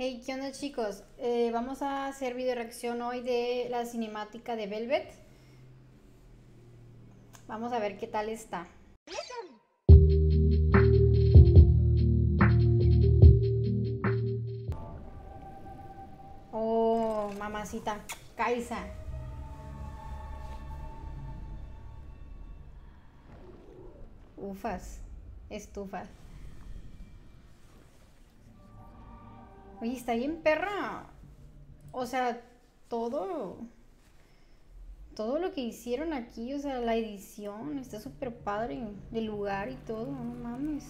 Hey, ¿qué onda chicos? Vamos a hacer video reacción hoy de la cinemática de Velvet. Vamos a ver qué tal está. Oh, mamacita, Kaisa. Ufas, estufas. Oye, está bien perra. O sea, todo, todo lo que hicieron aquí, o sea, la edición está súper padre, el lugar y todo, no mames.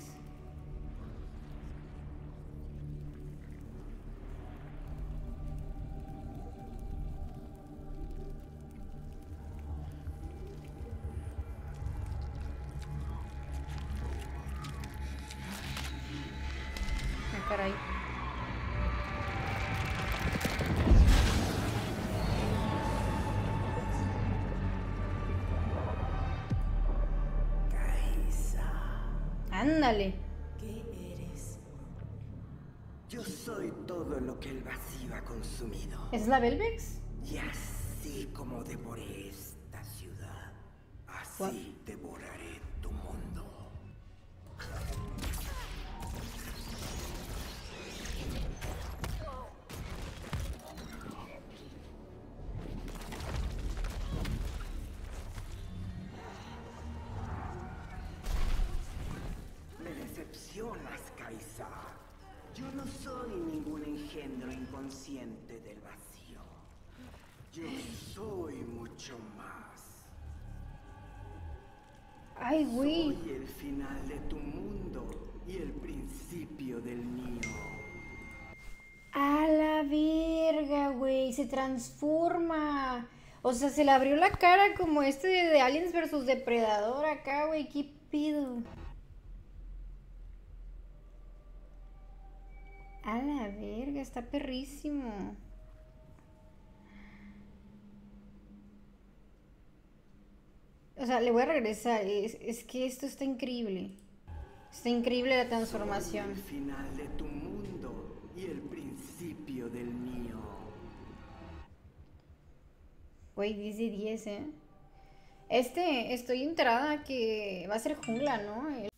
Ah, caray. Kaisa, Ándale. ¿qué eres? Yo soy todo lo que el vacío ha consumido. ¿Es la Velvex? Y así como devoré esta ciudad, What? así devoraré tu mundo. Me decepcionas, Kaisa. Yo no soy ningún engendro inconsciente del vacío. Yo soy mucho más. Ay, güey. Soy el final de tu mundo y el principio del mío. A la verga, güey. Se transforma. O sea, se le abrió la cara como este de Aliens versus Depredador acá, güey. ¿Qué pido? A la verga, está perrísimo. O sea, le voy a regresar. Es que esto está increíble. Está increíble la transformación. Soy el final de tu mundo y el principio del mío. Güey, 10 de 10, ¿eh? Estoy enterada que va a ser jungla, ¿no?